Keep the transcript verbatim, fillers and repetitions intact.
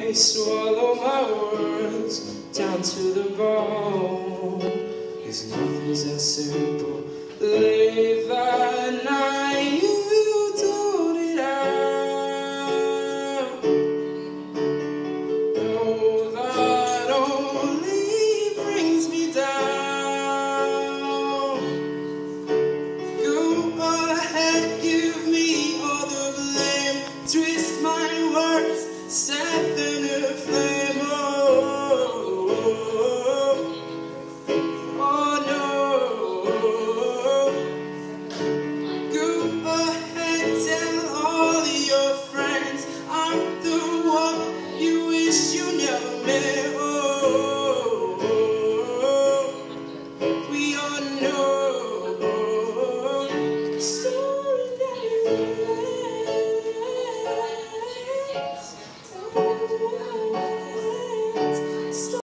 swallow my words down to the bone. Cause nothing's that simple. Late that night you told it out. No, that only brings me down. Go ahead, give me all the blame. Twist my words, set them aflame. Oh, oh no. Go ahead, tell all your friends I'm the one you wish you never met.